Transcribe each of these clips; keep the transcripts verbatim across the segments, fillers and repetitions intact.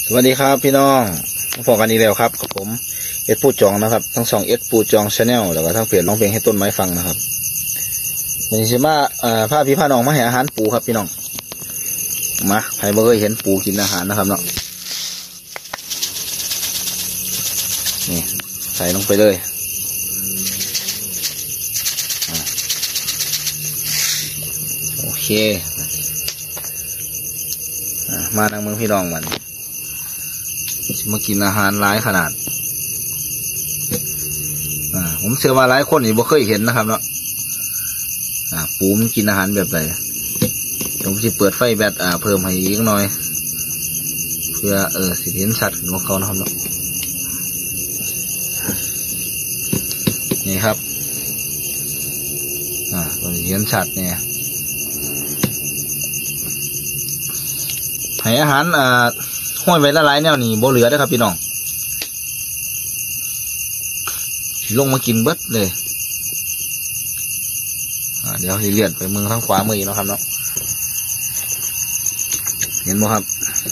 สวัสดีครับพี่น้องพบกันอีกแล้วครับกับผมเอ็ดปูจองนะครับทั้งสองเอ็ดปูจองชาแนลแล้วก็ทั้งเพจร้องเพลงให้ต้นไม้ฟังนะครับวันนี้ชิมาผ้าพี่ผ้าน้องมาให้อาหารปูครับพี่น้องมาใครบ่เคยเห็นปูกินอาหารนะครับเนาะนี่ใส่ลงไปเลยโอเคมาทางเมืองพี่น้องมันมากินอาหารหลายขนาดอ่าผมเชื่อว่าหลายคนนี่บ่เคยเห็นนะครับเนาะอ่าปูมันกินอาหารแบบไหนผมจะเปิดไฟแบตอ่าเพิ่มให้อีกหน่อยเพื่อเออสิเห็นชัดของเขานะครับเนาะนี่ครับอ่าตัวเห็นชัดเนี่ยให้อาหารอ่าห้อยไว้ละลายแนวนี้บ่เหลือได้ครับพี่น้องลงมากินเบิดเลยเดี๋ยวเลื่อนไปมือทางขวามือนะครับเนาะเห็นไหมครับ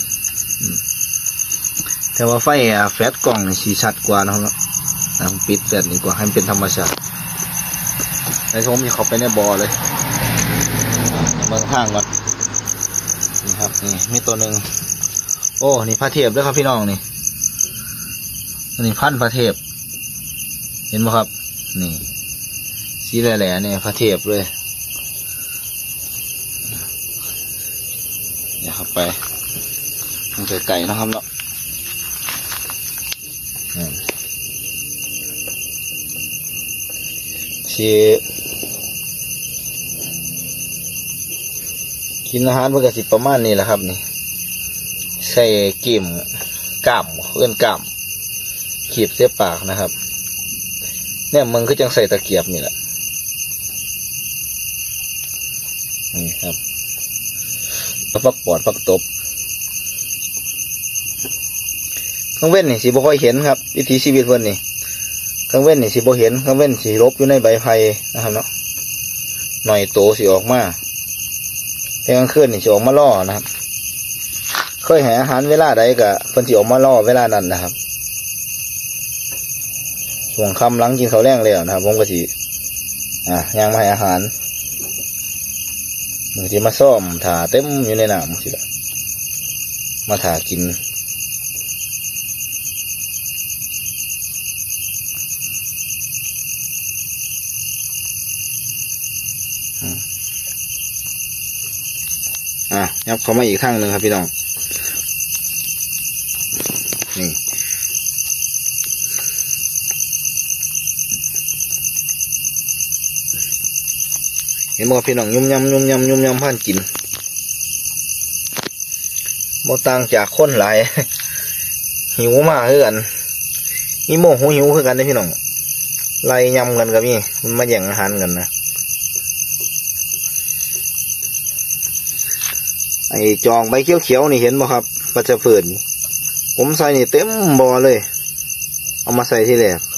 แต่ว่าไฟแฟลชกล่องสีชัดกว่านะครับเนาะปิดแฟลชดีกว่าให้มันเป็นธรรมชาติไอ้ชมจะเข้าไปในบ่อเลยเมืองห้างก่อนนี่ครับนี่มีตัวหนึ่งโอ้นี่พระเทพด้วยครับพี่น้องนี่นี่พันพระเทพเห็นไหมครับนี่สีแหล่ๆเนี่ยพระเทพเลยเดี๋ยวเข้าไปทางไก่ๆนะครับเนาะชีกินอาหารมันก็สิประมาณนี้แหละครับนี่ใส่กิ่มกล้ามเอื้อนกล้ามขีบเสียปากนะครับเนี่ยมึงก็จังใส่ตะเกียบนี่แหละนี่ครับปักปอดปักตบข้างเว้นนี่สีบ่ค่อยเห็นครับวิถีชีวิตเพื่อนนี่ข้างเว้นนี่สีบ่เห็นข้างเว้นสีลบอยู่ในใบไผ่นะครับเนาะหน่อยโตสีออกมาแต่กลางคืนนี่สีออกมาล่อนะครับเคยหาอาหารเวลาใดกะเพิ่นสิออกมาล่อเวลานั้นนะครับช่วงค่ำหลังกินข้าวแรงแล้วนะครับผมก็สิอ่ะย่างมาให้อาหารมือที่มาซ่อมถ่าเต็มอยู่ในน้ำสิละมาถ่ากินอ่ะยับเข้ามาอีกข้างหนึ่งครับพี่น้องนี่เห็นบ่พี่น้องยุ่มยำยุ่มยำยุ่มยำผ่านกินบ่ต่างจากคนหลาย หิวมากคือกันมีโมโหหิวคือกันได้พี่น้องไล่ยำกันกับนี่มันมาแย่งอาหารกันนะไอ้จองใบเขียวๆนี่เห็นบ่ครับปัจจุบันผมใส่นี่เต็มบ่อเลยเอามาใส่ที่แรก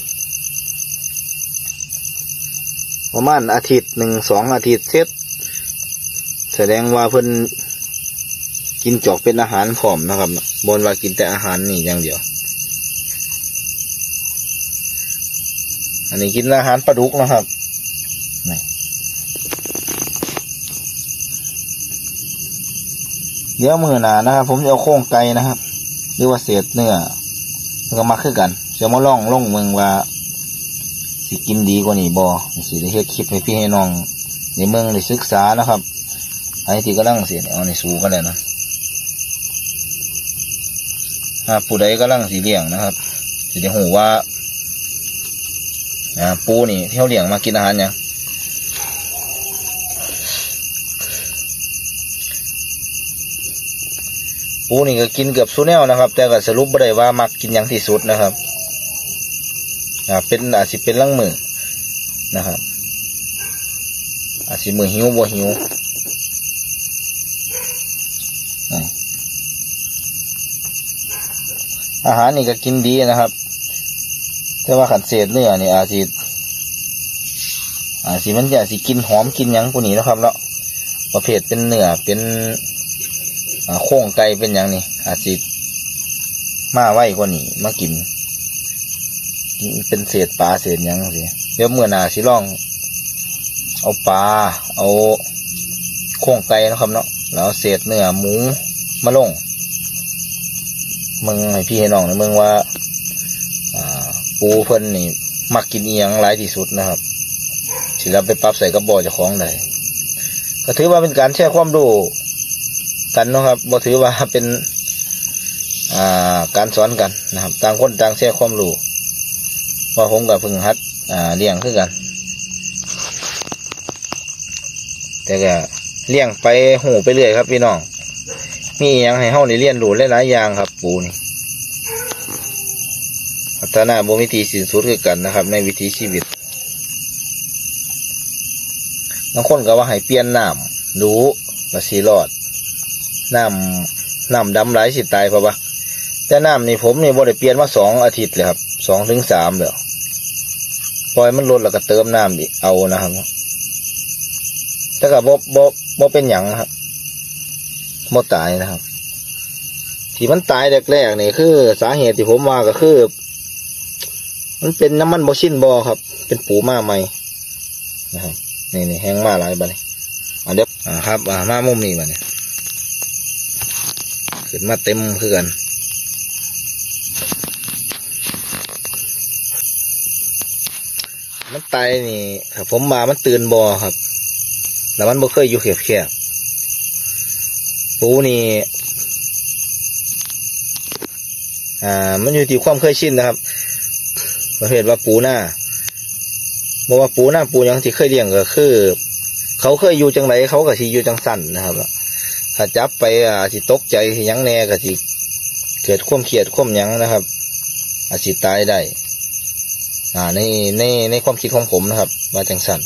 ประมาณอาทิตย์หนึ่งสองอาทิตย์เสร็จแสดงว่าเพิ่นกินจอกเป็นอาหารผอมนะครับบนว่ากินแต่อาหารนี่อย่างเดียวอันนี้กินอาหารปลาดุกนะครับนี่เดี๋ยวมือหนานะครับผมจะเอาโครงไก่นะครับหรือว่าเศษเนื้อแล้วก็มาคือกันจะมาล่องล่องเมืองว่าสิกินดีกว่านี้บ่สิได้เฮ็ดคลิปให้พี่ให้น้องในเมืองได้ศึกษานะครับไอ้ที่กำลังเสียเอาในสู้กันเลยนะถ้าผู้ใดกำลังสีเลี้ยงนะครับสิได้หูว่าอ่าปูนี่ที่เขาเลี้ยงมากินอาหารยังปูนี่ก็กินเกือบสู้แนวนะครับแต่ก็สรุปไม่ได้ว่ามักกินอย่างที่สุดนะครับอ่าเป็นอาจจะเป็นลังมือนะครับอาจจะมือหิวบ่หิวอาหารนี่ก็กินดีนะครับแต่ว่าขันเศษเนื้อนี่อาจจะอาจจะมันอาจจะกินหอมกินยังพวกนี้นะครับเนาะประเภทเป็นเนื้อเป็นโค้งไก่เป็นอย่างนี้อาจจะมาไว้กว่านี้มากินเป็นเศษปลาเศษยังสิเดี๋ยวเมื่อหน้าสิลองเอาปลาเอาโครงไก่นะครับเนาะแล้วเศษเนื้อหมูมาลงมึงให้พี่ให้น้องนะมึงว่าปูเพิ่นนี่มักกินเอียงหลายที่สุดนะครับสิเราไปปรับใส่กระบอกเจ้าของได้ก็ถือว่าเป็นการแชร์ความรู้กันนะครับบ่ถือว่าเป็นอ่าการสอนกันนะครับต่างคนต่างแชร์ความรู้ว่าผมกับพึ่งฮัดอ่าเลี้ยงคือกันแต่ก็เลี้ยงไปหูไปเรื่อยครับพี่น้องมีอย่างให้เฮาได้เรียนรู้หลายๆอย่างครับปูนี่พัฒนาบ่มีที่สิ้นสุดคือกันนะครับในวิถีชีวิตบางคนก็ว่าให้เปลี่ยนน้ำรู้ว่าสิรอดน้ำน้ำดำไหลสิตายเพราะว่าแต่น้ำนี่ผมนี่บ่ได้เปลี่ยนมาสองอาทิตย์เลยครับสองถึงสามแล้วปล่อยมันลดแล้วก็เติมน้ำอีกเอานะครับแต่ก็บ่บ่บ่เป็นหยังครับบ่ตายนะครับที่มันตายแรกๆนี่คือสาเหตุที่ผมว่าก็คือมันเป็นน้ำมันบ่ชินบ่ครับเป็นปูมาใหม่นะครับนี่นี่แห้งมาหลายบัดนี้อ่าเดี๋ยวอ่าครับอ่ามามุมนี้บัดนี้ขึ้นมาเต็มคือกันมันตายนี่ครับผมมามันตื่นบ่ครับแล้วมันบ่เคยอยู่แคบๆปูนี่อ่ามันอยู่ที่ความเคยชินนะครับประเภทว่าปูหน้าบอกว่าปูหน้าปูยังที่เคยเลี้ยงก็คือเขาเคยอยู่จังไรเขาก็สิอยู่จังสั่นนะครับถ้าจับไปอ่าสิตกใจสิยังแน่ก็สิเกิดความเครียดความยังนะครับอาจสิตายได้อ่าในในในความคิดของผมนะครับว่าจังสั่น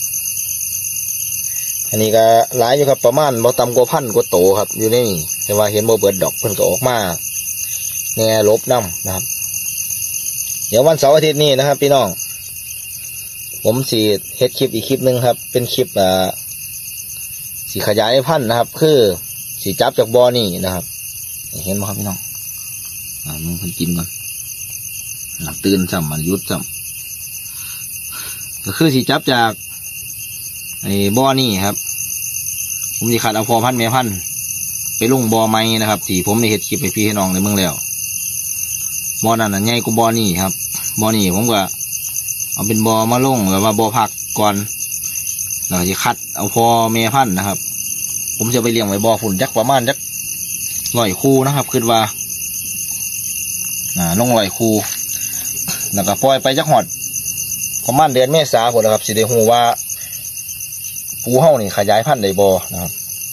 อันนี้ก็หลายอยู่ครับประมาณบ่ต่ำกว่าพันกว่าโตครับอยู่ในนี่แต่ว่าเห็นบ่เบิดดอกเพิ่นก็ออกมาแง่ลบน้ำนะครับเดี๋ยววันเสาร์อาทิตย์นี้นะครับพี่น้องผมสีเฮ็ดคลิปอีกคลิปหนึ่งครับเป็นคลิปอ่าสีขยายพันธุ์นะครับคือสีจับจากบ่อนี่นะครับเห็นไหมครับพี่น้องอ่ามึงคนกินก่อนตื่นจำมันยุดจำก็คือสีจับจากไอ้บ่อนี่ครับผมจะขัดเอาพอพันธุ์แม่พันธุ์ไปลงบ่อไม้นะครับที่ผมได้เฮ็ดคลิปให้พี่ให้น้องในเมืองแล้วบ่อนั่นน่ะใหญ่กว่าบ่อนี่ครับบ่อนี่ผมก็เอาเป็นบ่อมาลงแล้วว่าบ่อผักก่อนเราจะคัดเอาพอแม่พันธุ์นะครับผมจะไปเลี้ยงไว้บ่อฝุ่นจักประมาณจักร้อยคู่นะครับคือว่าอ่าลงร้อยคู่แล้วก็ปล่อยไปจักหอดประมาณเดือนเมษาผมนะครับสิได้ฮู้ว่าปูเฮานี่ขยายพันธุ์ได้บ่นะครับ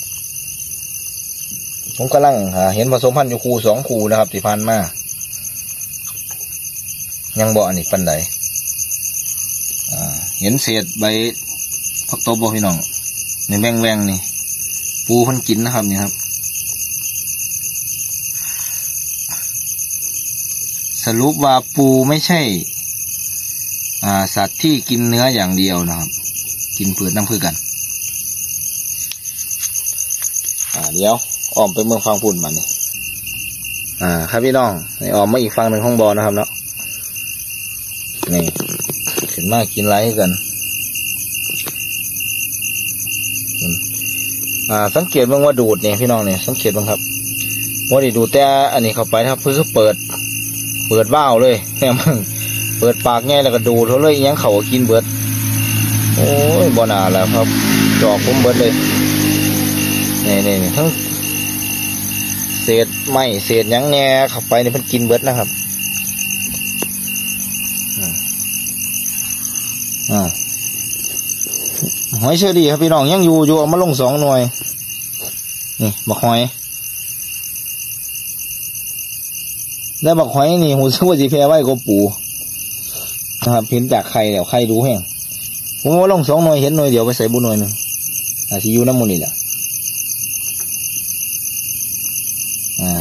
ผมกำลังเห็นผสมพันธุ์อยู่คู่สองคู่นะครับที่ผ่านมายังบ่อันนี้ปันใดเห็นเศษใบผักตบบ่พี่น้องในแวงแวงนี่ปูเพิ่นกินนะครับนี่ครับสรุปว่าปูไม่ใช่อ่าสัตว์ที่กินเนื้ออย่างเดียวนะครับกินเปลือกน้ำคือกันอ่าเดี๋ยวอ้อมไปเมืองฟังพุ่นมานี่อ่าครับพี่น้องนี่อ้อมมาอีกฝั่งหนึ่งของบ่อนะครับเนาะนี่ขึ้นมากินไรกันอ่าสังเกตบ้างว่าดูดเนี่ยพี่น้องเนี่ยสังเกตบ้างครับว่าดิดูดแต่อันนี้เข้าไปนะครับเพื่อเปิดเปิดว่าวเลยเนี่ยมึงเปิดปากง่ายแล้วก็ดูดเขาเลยยังเขากินเบิดโอ้ยบ่นาแล้วครับจอกผมเบิดเลยนี่นี่นี่ทั้งเศษไม้เศษยังแง่เข้าไปเนี่ยมันกินเบิดนะครับอ่าหอยเชอรี่ครับพี่น้องยังอยู่อยู่เอามาลงสองหน่วยนี่บักหอยแล้วบักหอยนี่หูสึกว่าจีแพ้ไว้ก็ปูนะครับเห็นจากไข่เดี๋ยวไข่ดูแห้งผมว่าลงสองหน่วยเห็นหน่วยเดียวไปใส่บุญหน่วยหนึ่งอาจจะอยู่น้ำมันนี่แหละอ่า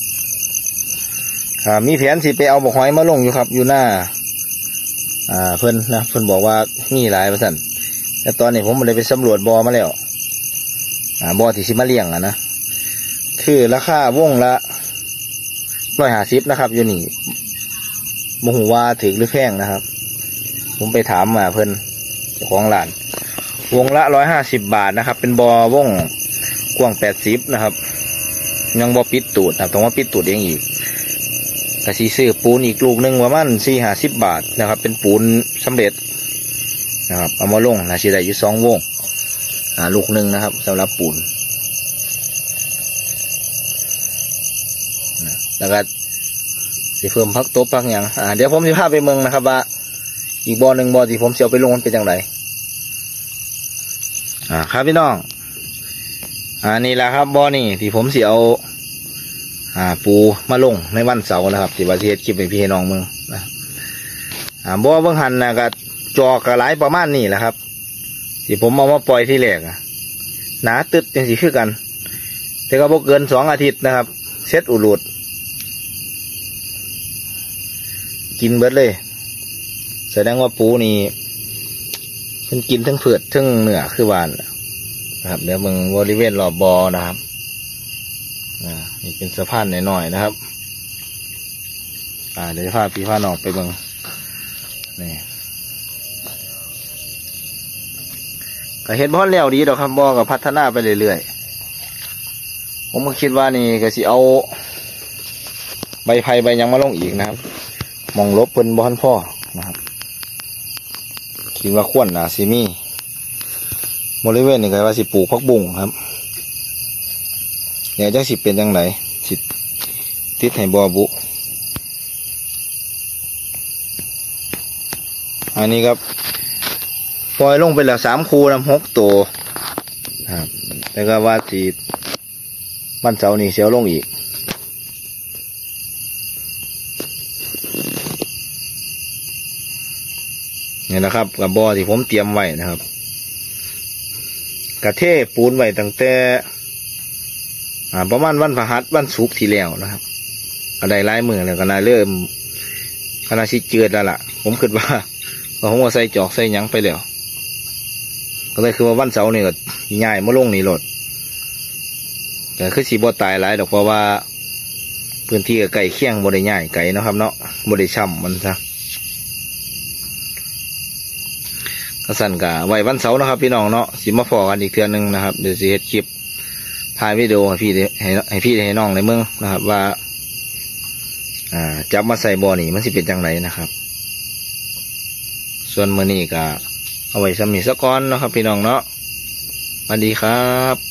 อ่ามีแผนสิไปเอาบักหอยมาลงอยู่ครับอยู่หน้าอ่าเพิ่นนะเพิ่นบอกว่ามีหลายเปอร์เซ็นต์แต่ตอนนี้ผมเลยไปสำรวจบ่อมาแล้วอ่าบ่อที่สิมาเลี้ยงอ่ะนะคือราคาวงละร้อยห้าสิบนะครับอยู่นี่โมโหว่าถือหรือแพงนะครับผมไปถามมาเพิ่นเจ้าของร้านวงละร้อยห้าสิบบาทนะครับเป็นบอวงกว้างแปดสิบนะครับยังบอปิดตูดนะต้องว่าปิดตูดเองอีกกระซีซื้อปูนอีกลูกหนึ่งประมาณสี่ห้าสิบบาทนะครับเป็นปูนสำเร็จนะครับเอามาลงนะชีได้อยู่สองวงอ่าลูกหนึ่งนะครับสำหรับปูนนะแล้วก็สิเพิ่มพักโต๊ะพักอย่างอ่าเดี๋ยวผมจะพาไปเมืองนะครับว่าอีกบ่อหนึ่งบ่อที่ผมจะเอาไปลงมันเป็นอย่างไรอ่าครับพี่น้องอ่านี่แหละครับบ่อนี่ที่ผมสิเอาอ่าปูมาลงในวันเสาร์นะครับที่ว่าสิเฮ็ดคลิปให้พี่ให้น้องเมืองนะอ่าบ่อเบื้องหันนะก็จอกระไรประมาณนี้แหละครับที่ผมเอามาปล่อยที่แรกหนาตึดยังสิคือกันแต่ก็บ่เกินสองอาทิตย์นะครับเซ็ตอุลุดกินเบิดเลยแสดงว่าปูนี่มันกินทั้งเผือกทั้งเนื้อคือหวานนะครับเดี๋ยวมึงบริเวณรอบบอนะครับอ่านี่เป็นสะพานหน่อยๆนะครับอ่าเดี๋ยวจะพาพี่พาน้องไปเบิ่งนี่ก็เห็นบ่อนแล้วดีดอกครับบ่อก็พัฒนาไปเรื่อยๆผมก็คิดว่านี่ก็สิเอาใบไผ่ใบยังมาลงอีกนะครับมองลบเพิ่นบ่อนพ่อนะครับคิดว่าควรนะซิมี่บริเวณนี่ก็ว่าสิปลูกพักบุ้งครับเนี่ยจังสิเป็นจังไหนสิติดให้บ่อบุอันนี้ครับปล่อยลงไปแล้วสามคูน้ำหกตัวครับแต่ก็ว่าสิบ้านเสานี่เสียวลงอีกนี่นะครับกับบ่อที่ผมเตรียมไว้นะครับกระเทปูนไว้ตั้งแต่อ่าประมาณวันพฤหัสวันศุกร์ที่แล้วนะครับก็ได้หลายมือแล้วก็น่าเริ่มขณะที่เจือแล้วล่ะผมคิดว่าผมก็ใส่จอกใส่หยังไปแล้วก็เลยคือว่าวันเสาร์นี่ก็ง่ายมาลงนี่รถแต่คือสีบ่ตายหลายดอกเพราะว่าพื้นที่กับไก่เคี่ยงบ่ได้ง่ายไก่นะครับเนาะบ่ได้ช่ำมันซะสั่นกะไว้วันเสาร์นะครับพี่น้องเนาะสิมาพอกันอีกเทื่อนึงนะครับเดี๋ยวสิเฮ็ดคลิปถ่ายวิดีโอให้พี่ให้ให้พี่ให้น้องในเมืองนะครับว่าอ่าจับมาใส่บ่อนี่มันสิเป็นจังไรนะครับส่วนมื้อนี้ก็เอาไว้สำนีสักก้อนนะครับพี่น้องเนาะสวัสดีครับ